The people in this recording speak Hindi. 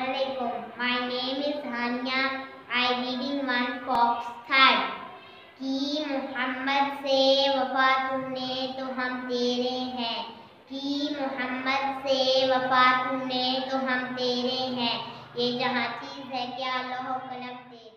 Assalamualaikum. My name is Hania. I reading one fox third. कि मोहम्मद से वफा तूने तो हम तेरे हैं, कि मोहम्मद से वफा तूने तो हम तेरे हैं, ये जहाँ चीज़ है क्या लौह कलम तेरे।